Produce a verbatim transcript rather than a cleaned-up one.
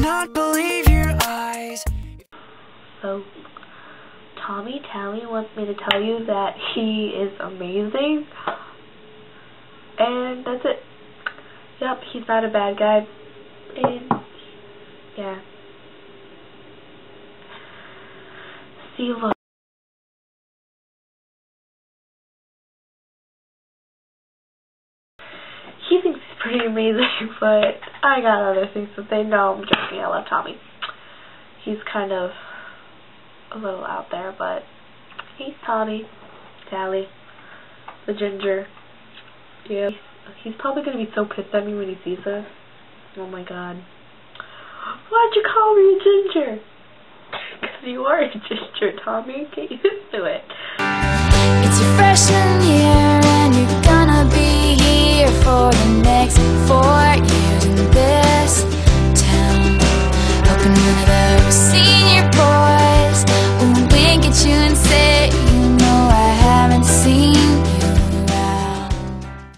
not believe your eyes. So, Tommie Talley wants me to tell you that he is amazing. And that's it. Yep, he's not a bad guy. And, yeah. See, look. He thinks he's pretty amazing, but I got other things to say. No, I'm joking. I love Tommie. He's kind of a little out there, but he's Tommie Talley, the ginger. Yeah, he's probably gonna be so pissed at me when he sees us. Oh my god. Why'd you call me a ginger? Because you are a ginger, Tommie. Get used to it. It's your freshman year and you're gonna be here for